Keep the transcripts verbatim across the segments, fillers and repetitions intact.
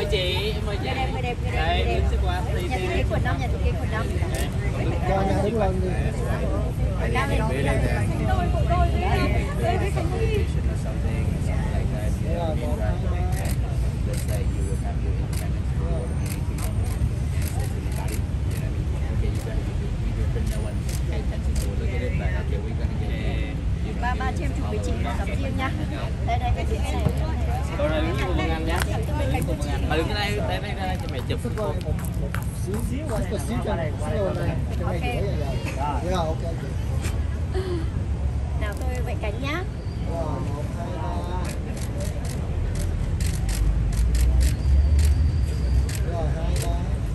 chị, em mời chị. Đẹp, đẹp, đẹp, Đây, đẹp. đứng xích qua. Nhà thiết kế quần đông, nhà thiết kế quần đông. Cho nhà đứng lên đi. Quần đông lên. Đôi, bộ đôi với với với Khánh Thi. Let's say you will have your independence or anything and say to anybody, you know what I mean? Okay, you're gonna be with your friend, no one pay attention to look at it, but okay, we're gonna get you know, Ba ba cho em chụp với chị tấm riêng nha. Đây đây cái chị này. Cô này đứng cùng anh nhé. Mà đứng đây, đây đây đây cho mẹ chụp. Một xíu xíu qua một xíu cho này, xíu này. Cho này gửi vậy. Rồi, ok chị. Nào tôi vẫy cánh nhá. Rồi, một, hai, ba. Rồi, hai, ba.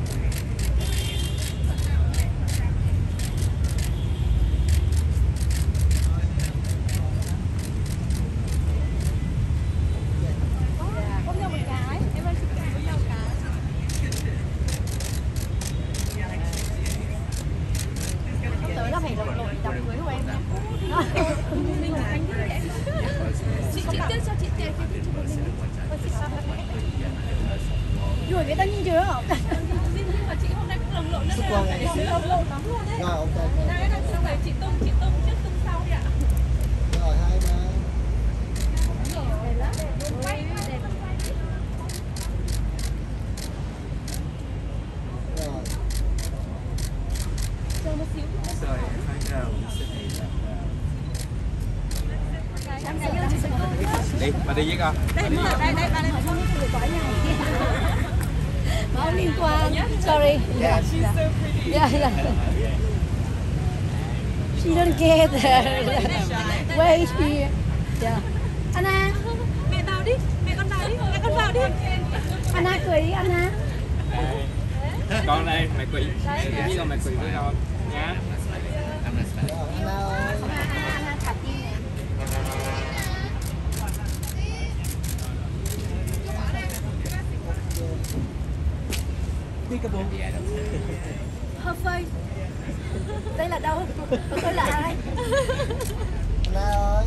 Ôm nhau một cái, em ơi, chị ôm nhau một cái. Sắp tới là phải lộ lộ đám cưới của em nhé. Mình là anh chị em. Chị chị tiếp cho chị tiền cái chụp một mình. Ôi chị sao vậy? Đuổi người ta nhìn chưa không? Nhưng mà chị hôm nay cũng lồng lộn nữa. Lồng lộn lắm luôn đấy. Rồi, ok. Đây là xong rồi chị tung, chị tung trước tung sau đi ạ. Rồi, hai, ba. Đẹp lắm. Quay đẹp. Rồi. Chờ một xíu. Sorry, I know. Em thấy chưa? Chị sẽ tung nữa. Đi, bà đi với con. Đây, mở đây, đây, bà đây. Mở trong cái gói này. Báo liên quan. Sorry. Yeah, she's so pretty. Yeah, yeah. She don't get there. Wait here. Yeah. Anna. Mẹ vào đi. Mẹ con vào đi. Mẹ con vào đi. Anna cười đi, Anna. Con đây, mẹ quỳ. Với con mẹ quỳ với con. Nhá. Rồi, Anna ơi. Anna thả tim. Her face. Đây là đâu? Tôi là ai? Anna ơi.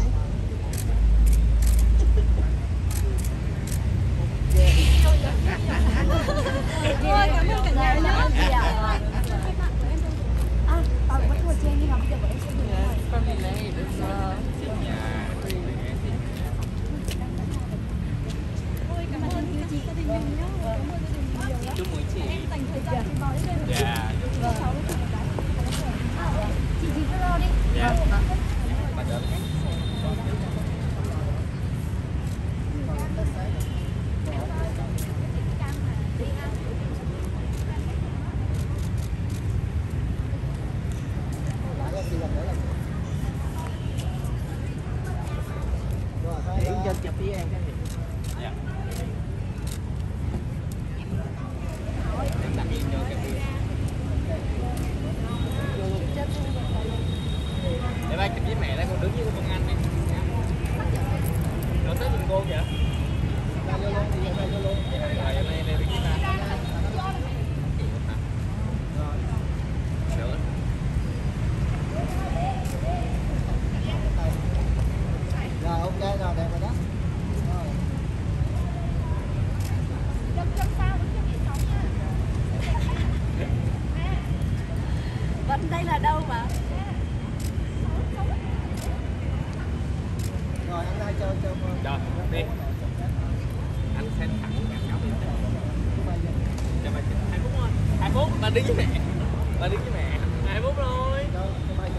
Ôi, cảm ơn cả nhà nhé. À, ờ, vẫn ngồi trên nhưng mà bây giờ bọn em sẽ đuổi rồi. Ôi, cảm ơn chị. Chúc mừng chị. Em dành thời gian chị vào đây. Dạ. Chị chị cứ lo đi. Dạ. Bà đỡ. Rồi, hai, ba. Chụp với em cái gì? Dạ. Em đặt yên cho cái kia. Để ba chụp với mẹ đây, con đứng với con anh đi. Nó tới nhìn cô kìa. Ra vô luôn, đi ra vô luôn. Rồi em đây đây với ta. Được. Rồi, ok rồi, đẹp rồi đó. Rồi. Vẫn đây là đâu mà? Rồi, anh ơi cho cho Rồi, đi. Anh xem thẳng cái cáo đi. Cho bà chụp hai phút thôi. hai phút, bà đứng với mẹ. Bà đứng với mẹ. hai phút rồi. cho cho ba chục.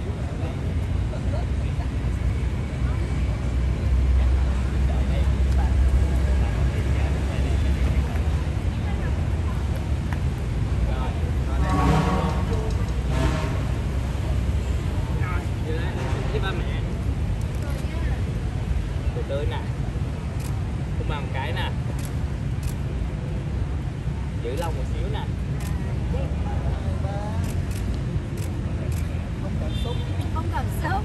Với ba mẹ. Từ từ nè. Cũng bằng một cái nè. Giữ lâu một xíu nè. Không cảm xúc. Không cảm xúc.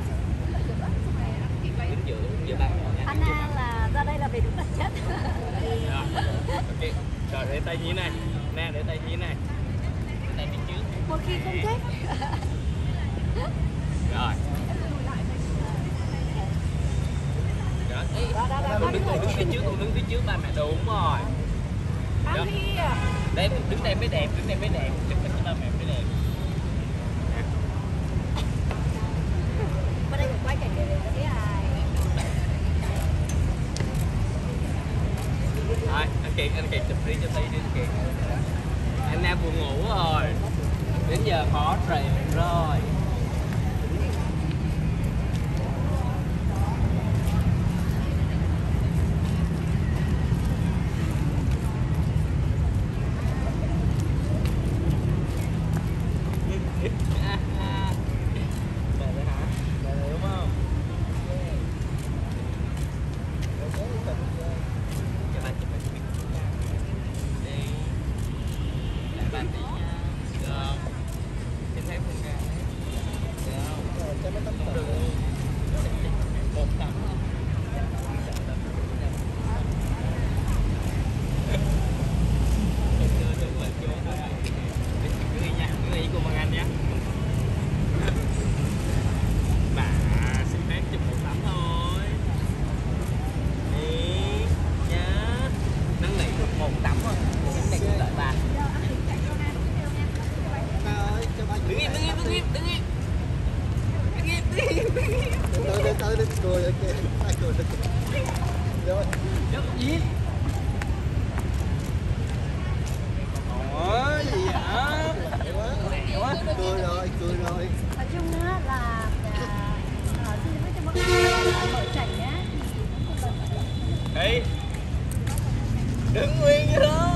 Đứng giữa, đứng giữa ba mẹ. Anna là ra đây là về đúng bản chất. Rồi, ok. Rồi, để tay như thế này. Nè, để tay như thế này. Để tay phía trước. Một khi không thích. Rồi. Đó, Ê, con đứng, con đứng phía trước, con đứng phía trước ba mẹ, đúng rồi. Down here. Đây đứng đây mới đẹp, đứng đây mới đẹp, chụp hình cho ba mẹ mới đẹp. Qua đây quay cảnh để thấy ai. Thôi, anh Kiệt, anh Kiệt chụp đi cho tí đi anh Kiệt. Anh Nam buồn ngủ rồi. Đến giờ có trèo rồi. Nói chung á là ở khi với cho mọi người mở cảnh á thì Ê, đứng nguyên cái đó.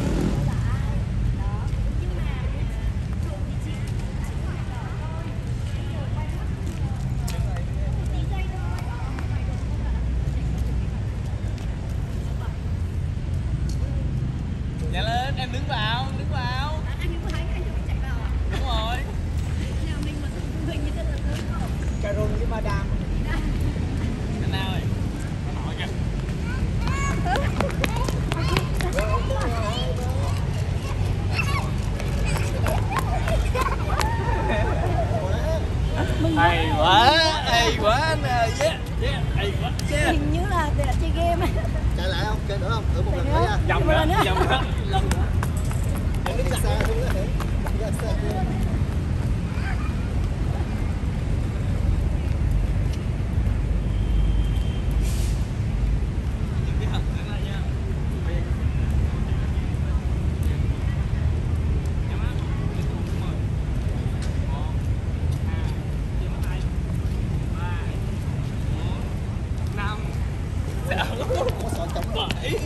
Nhanh lên, em đứng vào, đứng vào. anh có thấy anh chuẩn bị chạy vào à? Đúng rồi. Nhà mình mà mình như thế là lớn không? Carol với Madame. Anh nào ơi? Nó hỏi kìa. Hay quá, hay quá anh à, yeah, yeah, hay quá, yeah. Hình như là để chơi game ấy. Chạy lại không? Chơi nữa không? Thử một lần nữa nha. Vòng nữa, vòng nữa, lần nữa. Em đi xa luôn đó. Ra xa luôn. Có sọ chống rồi.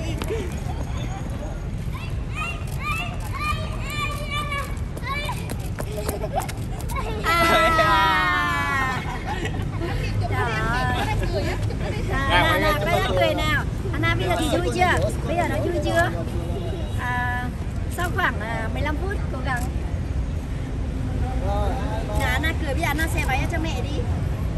À, nào, bây giờ cười nào. Anna bây giờ thì vui chưa? Bây giờ nó vui chưa? À, sau khoảng à, mười lăm phút cố gắng. Nào, Anna cười, bây giờ Anna xe váy cho mẹ đi.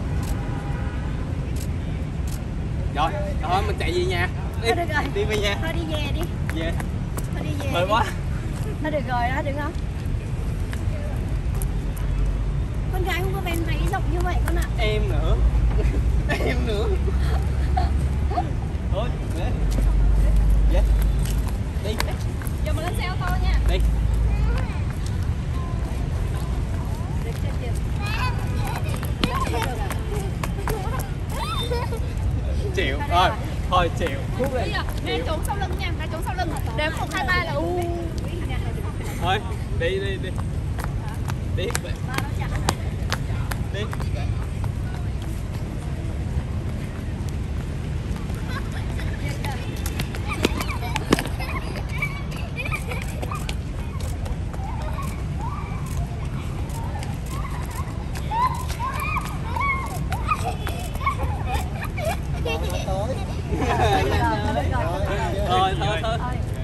Rồi, thôi mình chạy về nhà. Đi, Thôi được rồi. đi về nhà. Thôi đi về đi. Về. Thôi đi về. Mệt đi. quá. Thôi được rồi đó, được không? Con gái không có ven váy rộng như vậy con ạ. Em nữa. Em nữa. Thôi, về. Về. Đi. Giờ mà lên xe ô tô nha. Đi. Được chưa chưa? Chịu. Thôi, thôi chịu. Khúc Bây đi. giờ ra trốn sau lưng nha, ra trốn sau lưng. Đếm một hai ba là u. Thôi, đi đi đi. Đi. Về. Ba nó chặt. Đi. Thôi thôi thôi.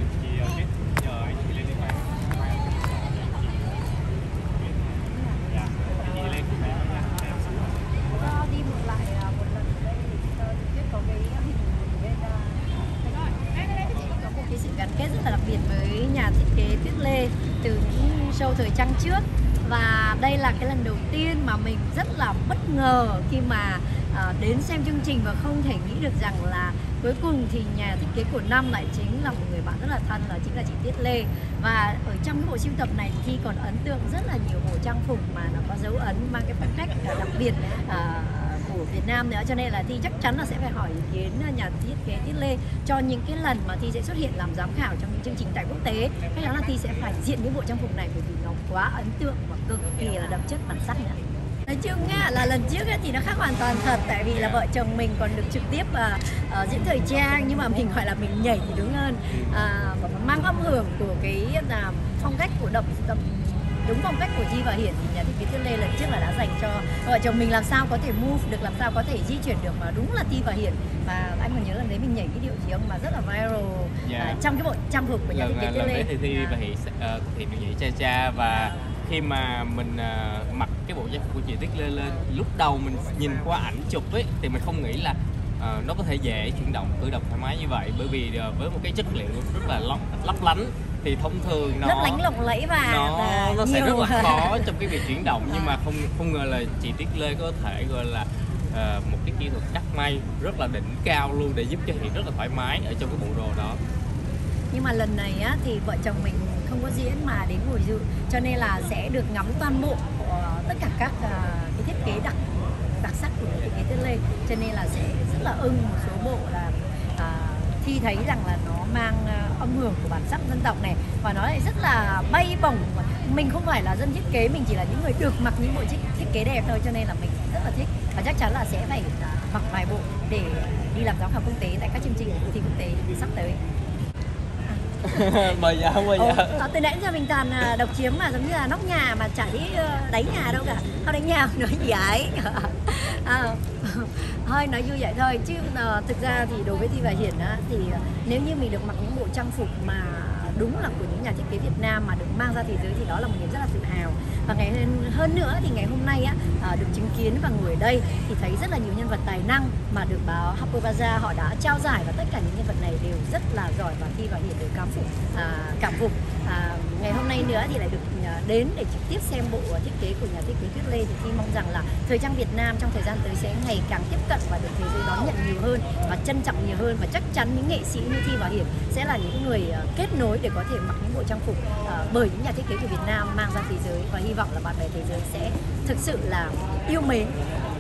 Cho đi một lại một lần đây Tuyết có cái hình bên có một cái sự gắn kết rất là đặc biệt với nhà thiết kế Tuyết Lê từ những show thời trang trước, và đây là cái lần đầu tiên mà mình rất là bất ngờ khi mà uh, đến xem chương trình và không thể nghĩ được rằng là cuối cùng thì nhà thiết kế của năm lại chính là một người bạn rất là thân, đó chính là chị Tiết Lê. Và ở trong cái bộ sưu tập này thì Thi còn ấn tượng rất là nhiều bộ trang phục mà nó có dấu ấn mang cái phong cách đặc biệt à, của Việt Nam nữa, cho nên là Thi chắc chắn là sẽ phải hỏi ý kiến nhà thiết kế Tiết Lê cho những cái lần mà Thi sẽ xuất hiện làm giám khảo trong những chương trình tại quốc tế. Chắc chắn là Thi sẽ phải diện những bộ trang phục này bởi vì nó quá ấn tượng và cực kỳ là đậm chất bản sắc nữa. Nói chung á, là lần trước ấy, thì nó khác hoàn toàn thật, tại vì là vợ chồng mình còn được trực tiếp uh, uh, diễn thời trang, nhưng mà mình gọi là mình nhảy thì đúng hơn, uh, mang âm hưởng của cái uh, phong cách của đậm, đậm đúng phong cách của Thi và Hiển. Thì nhà thiết kế Tiết Lê lần trước là đã dành cho vợ chồng mình làm sao có thể move được, làm sao có thể di chuyển được mà đúng là Thi và Hiển. Và anh còn nhớ lần đấy mình nhảy cái điệu gì không mà rất là viral yeah. uh, trong cái bộ trang phục của nhà thiết kế Tiết Lê. Lần đấy thì Thi và Hiển uh, thực hiện điệu nhảy cha cha, và khi mà mình uh, mặc cái bộ trang phục của chị Tiết Lê lên, lúc đầu mình nhìn qua ảnh chụp ấy thì mình không nghĩ là uh, nó có thể dễ chuyển động, cử động thoải mái như vậy, bởi vì uh, với một cái chất liệu rất là lấp, lấp lánh thì thông thường nó lấp lánh lộng lẫy và nó và nó sẽ nhiều. rất là khó trong cái việc chuyển động, nhưng mà không không ngờ là chị Tiết Lê có thể gọi là uh, một cái kỹ thuật cắt may rất là đỉnh cao luôn để giúp cho Hiển rất là thoải mái ở trong cái bộ đồ đó. Nhưng mà lần này á, thì vợ chồng mình không có diễn mà đến ngồi dự, cho nên là sẽ được ngắm toàn bộ uh, tất cả các uh, cái thiết kế đặc đặc sắc của thiết kế Tiết Lê, cho nên là sẽ rất là ưng một số bộ là uh, Thi thấy rằng là nó mang uh, âm hưởng của bản sắc dân tộc này, và nó lại rất là bay bổng. Mình không phải là dân thiết kế, mình chỉ là những người được mặc những bộ thiết kế đẹp thôi, cho nên là mình rất là thích và chắc chắn là sẽ phải uh, mặc vài bộ để đi làm giám khảo quốc tế tại các chương trình cuộc thi quốc tế sắp tới. Mời dạ, mời dạ. Ồ, từ nãy giờ mình toàn độc chiếm mà giống như là nóc nhà mà chả thấy đánh nhà đâu cả. Không đánh nhà, nói gì ấy. À, thôi nói vui vậy thôi, chứ uh, thực ra thì đối với Thi và Hiển á, thì uh, nếu như mình được mặc những bộ trang phục mà đúng là của những nhà thiết kế Việt Nam mà được mang ra thế giới thì đó là một niềm rất là tự hào. Và ngày hơn, hơn nữa thì ngày hôm nay á, uh, được chứng kiến và ngồi ở đây thì thấy rất là nhiều nhân vật tài năng mà được báo Harper's Bazaar họ đã trao giải, và tất cả những nhân vật này đều rất là giỏi và Thi và Hiển đều cảm phục, uh, cảm phục. Uh, ngày hôm nay nữa thì lại được uh, đến để trực tiếp xem bộ thiết kế của nhà thiết kế Tiết Lê, thì Thi mong rằng là thời trang Việt Nam trong thời gian tới sẽ ngày càng tiếp cận và được thế giới đón nhận nhiều hơn và trân trọng nhiều hơn, và chắc chắn những nghệ sĩ như Thi và Hiển sẽ là những người uh, kết nối để có thể mặc những bộ trang phục uh, bởi những nhà thiết kế của Việt Nam mang ra thế giới, và hy vọng là bạn bè thế giới sẽ thực sự là yêu mến